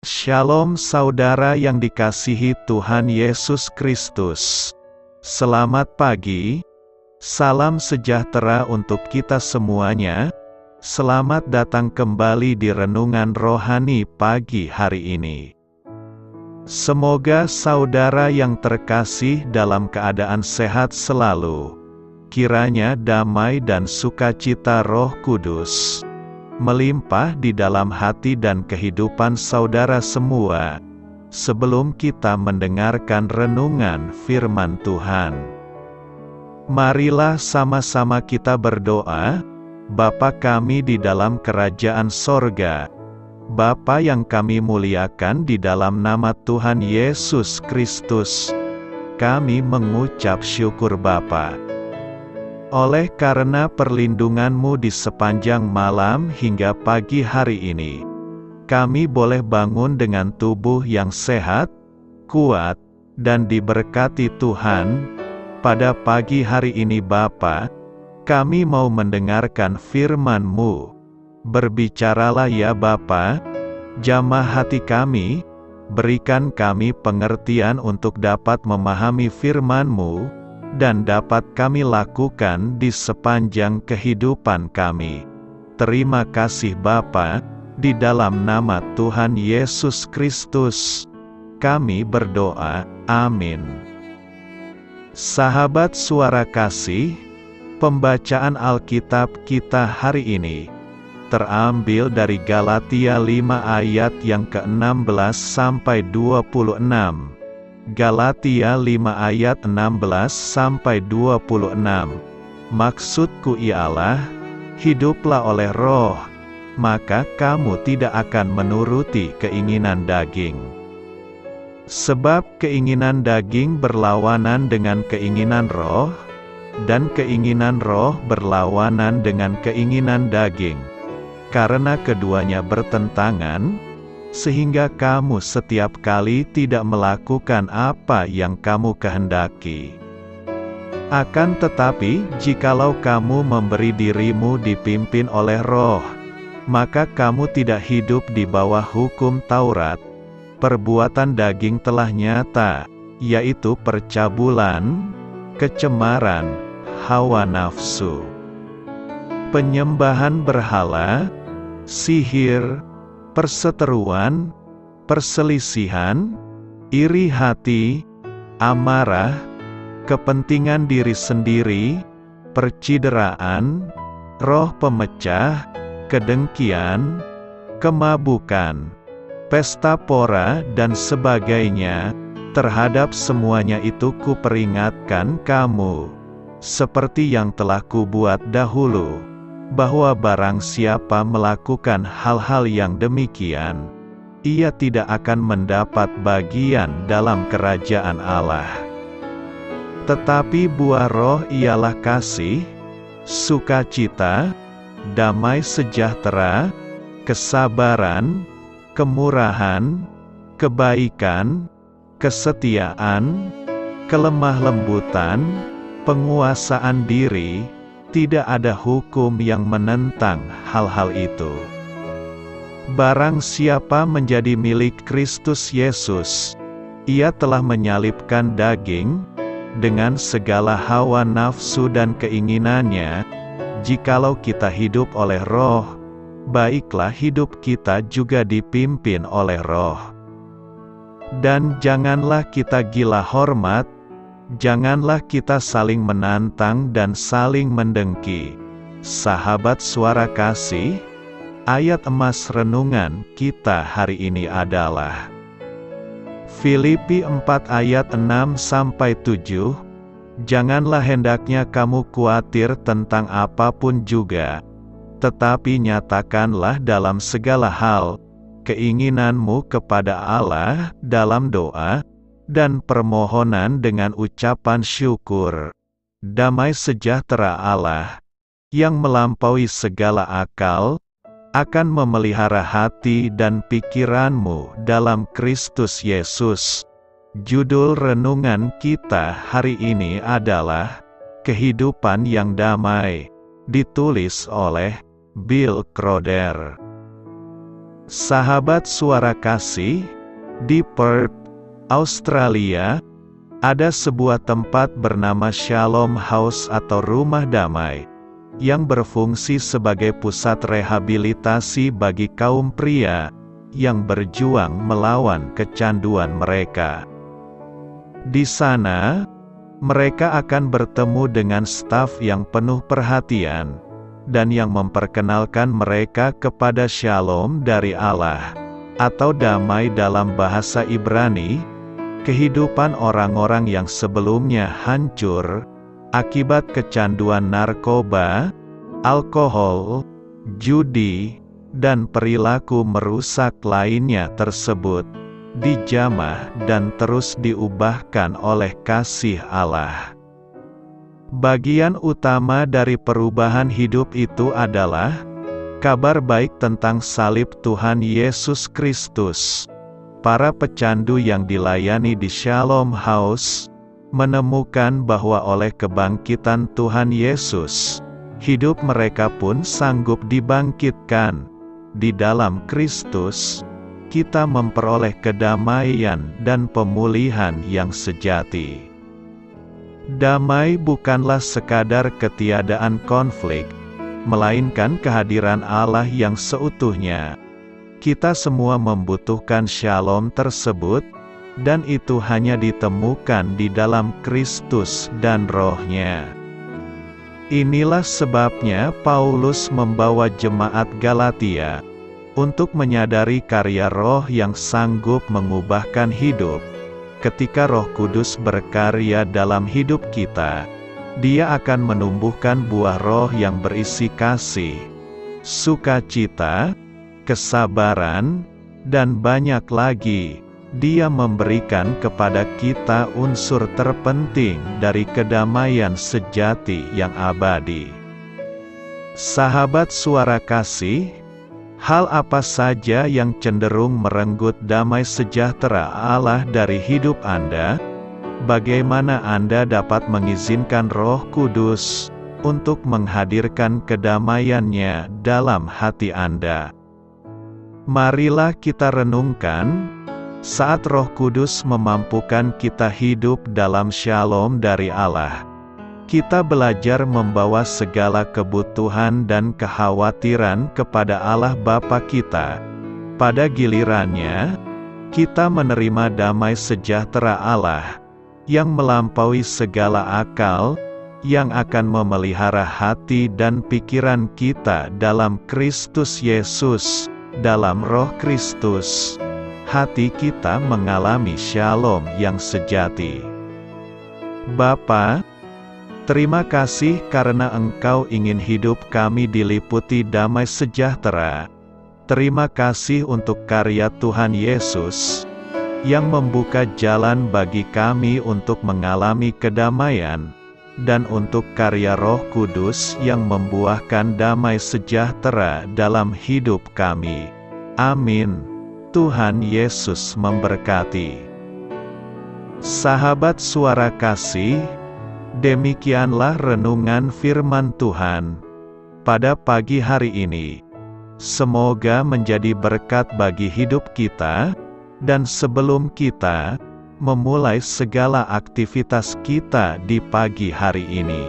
Shalom saudara yang dikasihi Tuhan Yesus Kristus. Selamat pagi, salam sejahtera untuk kita semuanya. Selamat datang kembali di Renungan Rohani pagi hari ini. Semoga saudara yang terkasih dalam keadaan sehat selalu. Kiranya damai dan sukacita Roh Kudus melimpah di dalam hati dan kehidupan saudara semua, sebelum kita mendengarkan renungan firman Tuhan. Marilah sama-sama kita berdoa. Bapa kami di dalam kerajaan sorga, Bapa yang kami muliakan di dalam nama Tuhan Yesus Kristus, kami mengucap syukur Bapa. Oleh karena perlindungan-Mu di sepanjang malam hingga pagi hari ini, kami boleh bangun dengan tubuh yang sehat, kuat, dan diberkati Tuhan. Pada pagi hari ini Bapa, kami mau mendengarkan firman-Mu. Berbicaralah ya Bapa, jamah hati kami, berikan kami pengertian untuk dapat memahami firman-Mu, dan dapat kami lakukan di sepanjang kehidupan kami. Terima kasih Bapa, di dalam nama Tuhan Yesus Kristus, kami berdoa, amin. Sahabat suara kasih, pembacaan Alkitab kita hari ini terambil dari Galatia 5 ayat yang ke-16 sampai 26. Galatia 5 ayat 16 sampai 26. Maksudku ialah, hiduplah oleh Roh, maka kamu tidak akan menuruti keinginan daging. Sebab keinginan daging berlawanan dengan keinginan Roh, dan keinginan Roh berlawanan dengan keinginan daging. Karena keduanya bertentangan, sehingga kamu setiap kali tidak melakukan apa yang kamu kehendaki. Akan tetapi, jikalau kamu memberi dirimu dipimpin oleh Roh, maka kamu tidak hidup di bawah hukum Taurat. Perbuatan daging telah nyata, yaitu percabulan, kecemaran, hawa nafsu, penyembahan berhala, sihir, perseteruan, perselisihan, iri hati, amarah, kepentingan diri sendiri, percideraan, roh pemecah, kedengkian, kemabukan, pesta pora dan sebagainya. Terhadap semuanya itu kuperingatkan kamu, seperti yang telah kubuat dahulu, bahwa barang siapa melakukan hal-hal yang demikian, ia tidak akan mendapat bagian dalam kerajaan Allah. Tetapi buah Roh ialah kasih, sukacita, damai sejahtera, kesabaran, kemurahan, kebaikan, kesetiaan, kelemah lembutan, penguasaan diri. Tidak ada hukum yang menentang hal-hal itu. Barang siapa menjadi milik Kristus Yesus, ia telah menyalibkan daging, dengan segala hawa nafsu dan keinginannya. Jikalau kita hidup oleh Roh, baiklah hidup kita juga dipimpin oleh Roh. Dan janganlah kita gila hormat, janganlah kita saling menantang dan saling mendengki. Sahabat suara kasih, ayat emas renungan kita hari ini adalah Filipi 4 ayat 6-7. Janganlah hendaknya kamu khawatir tentang apapun juga, tetapi nyatakanlah dalam segala hal keinginanmu kepada Allah dalam doa dan permohonan dengan ucapan syukur. Damai sejahtera Allah, yang melampaui segala akal, akan memelihara hati dan pikiranmu dalam Kristus Yesus. Judul renungan kita hari ini adalah Kehidupan yang Damai, ditulis oleh Bill Crowder. Sahabat Suara Kasih, di Perth, Australia, ada sebuah tempat bernama Shalom House atau Rumah Damai, yang berfungsi sebagai pusat rehabilitasi bagi kaum pria, yang berjuang melawan kecanduan mereka. Di sana, mereka akan bertemu dengan staf yang penuh perhatian, dan yang memperkenalkan mereka kepada Shalom dari Allah, atau damai dalam bahasa Ibrani, kehidupan orang-orang yang sebelumnya hancur, akibat kecanduan narkoba, alkohol, judi, dan perilaku merusak lainnya tersebut, dijamah dan terus diubahkan oleh kasih Allah. Bagian utama dari perubahan hidup itu adalah kabar baik tentang salib Tuhan Yesus Kristus. Para pecandu yang dilayani di Shalom House menemukan bahwa oleh kebangkitan Tuhan Yesus, hidup mereka pun sanggup dibangkitkan. Di dalam Kristus, kita memperoleh kedamaian dan pemulihan yang sejati. Damai bukanlah sekadar ketiadaan konflik, melainkan kehadiran Allah yang seutuhnya. Kita semua membutuhkan shalom tersebut, dan itu hanya ditemukan di dalam Kristus dan Roh-Nya. Inilah sebabnya Paulus membawa jemaat Galatia untuk menyadari karya Roh yang sanggup mengubahkan hidup. Ketika Roh Kudus berkarya dalam hidup kita, Dia akan menumbuhkan buah Roh yang berisi kasih, sukacita, kesabaran, dan banyak lagi. Dia memberikan kepada kita unsur terpenting dari kedamaian sejati yang abadi. Sahabat Suara Kasih, hal apa saja yang cenderung merenggut damai sejahtera Allah dari hidup Anda? Bagaimana Anda dapat mengizinkan Roh Kudus untuk menghadirkan kedamaiannya dalam hati Anda? Marilah kita renungkan, saat Roh Kudus memampukan kita hidup dalam shalom dari Allah, kita belajar membawa segala kebutuhan dan kekhawatiran kepada Allah Bapa kita. Pada gilirannya, kita menerima damai sejahtera Allah, yang melampaui segala akal, yang akan memelihara hati dan pikiran kita dalam Kristus Yesus. Dalam Roh Kristus, hati kita mengalami shalom yang sejati. Bapa, terima kasih karena Engkau ingin hidup kami diliputi damai sejahtera. Terima kasih untuk karya Tuhan Yesus, yang membuka jalan bagi kami untuk mengalami kedamaian, dan untuk karya Roh Kudus yang membuahkan damai sejahtera dalam hidup kami. Amin. Tuhan Yesus memberkati. Sahabat Suara Kasih, demikianlah renungan firman Tuhan pada pagi hari ini. Semoga menjadi berkat bagi hidup kita, dan sebelum kita memulai segala aktivitas kita di pagi hari ini,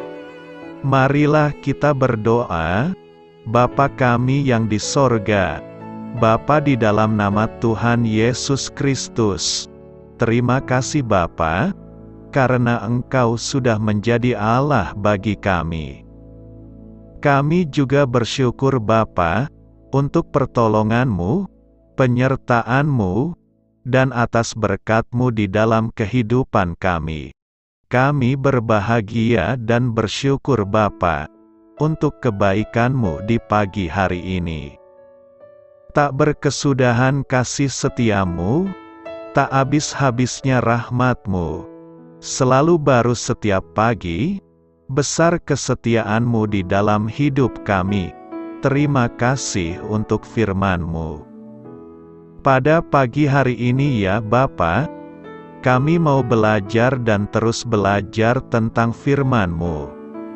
marilah kita berdoa. Bapa kami yang di sorga, Bapa di dalam nama Tuhan Yesus Kristus, terima kasih Bapa, karena Engkau sudah menjadi Allah bagi kami. Kami juga bersyukur Bapa, untuk pertolongan-Mu, penyertaan-Mu, dan atas berkat-Mu di dalam kehidupan kami. Kami berbahagia dan bersyukur Bapa, untuk kebaikan-Mu di pagi hari ini. Tak berkesudahan kasih setia-Mu, tak habis-habisnya rahmat-Mu, selalu baru setiap pagi, besar kesetiaan-Mu di dalam hidup kami. Terima kasih untuk firman-Mu. Pada pagi hari ini ya Bapa, kami mau belajar dan terus belajar tentang firman-Mu.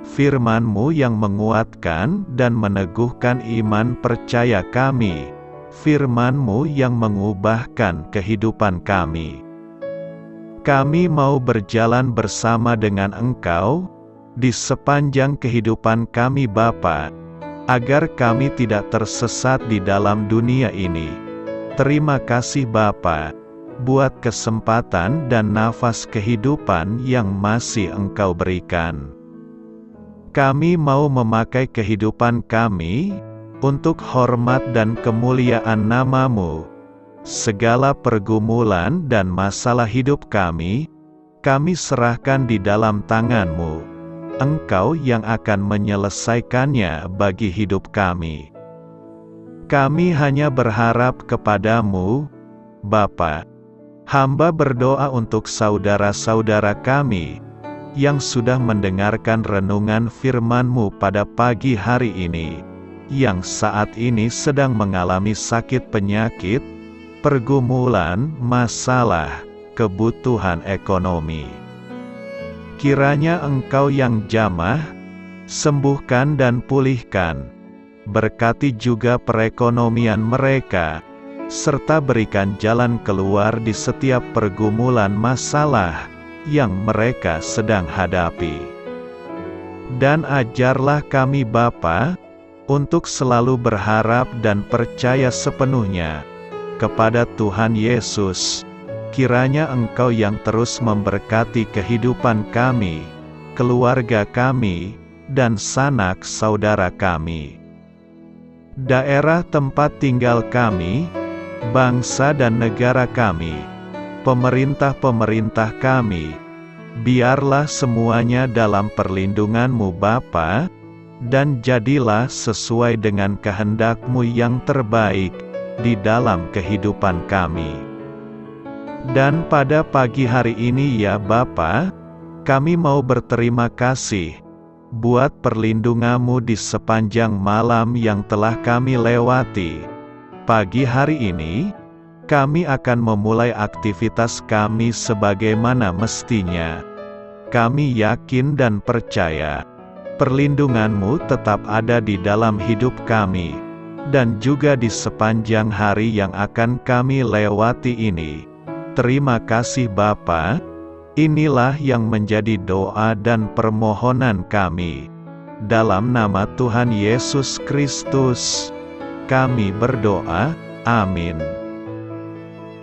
Firman-Mu yang menguatkan dan meneguhkan iman percaya kami. firman-Mu yang mengubahkan kehidupan kami. Kami mau berjalan bersama dengan Engkau di sepanjang kehidupan kami Bapa, agar kami tidak tersesat di dalam dunia ini. Terima kasih Bapa, buat kesempatan dan nafas kehidupan yang masih Engkau berikan. Kami mau memakai kehidupan kami untuk hormat dan kemuliaan nama-Mu. Segala pergumulan dan masalah hidup kami serahkan di dalam tangan-Mu. Engkau yang akan menyelesaikannya bagi hidup kami. Kami hanya berharap kepada-Mu, Bapa. Hamba berdoa untuk saudara-saudara kami yang sudah mendengarkan renungan firman-Mu pada pagi hari ini, yang saat ini sedang mengalami sakit penyakit, pergumulan, masalah, kebutuhan ekonomi. Kiranya Engkau yang jamah, sembuhkan dan pulihkan. Berkati juga perekonomian mereka, serta berikan jalan keluar di setiap pergumulan masalah yang mereka sedang hadapi. Dan ajarlah kami Bapa, untuk selalu berharap dan percaya sepenuhnya kepada Tuhan Yesus. Kiranya Engkau yang terus memberkati kehidupan kami, keluarga kami, dan sanak saudara kami. Daerah tempat tinggal kami, bangsa dan negara kami, pemerintah-pemerintah kami, biarlah semuanya dalam perlindungan-Mu Bapa, dan jadilah sesuai dengan kehendak-Mu yang terbaik di dalam kehidupan kami. Dan pada pagi hari ini ya Bapa, kami mau berterima kasih buat perlindungan-Mu di sepanjang malam yang telah kami lewati. Pagi hari ini, kami akan memulai aktivitas kami sebagaimana mestinya. Kami yakin dan percaya, perlindungan-Mu tetap ada di dalam hidup kami, dan juga di sepanjang hari yang akan kami lewati ini. Terima kasih Bapa. Inilah yang menjadi doa dan permohonan kami. Dalam nama Tuhan Yesus Kristus, kami berdoa. Amin.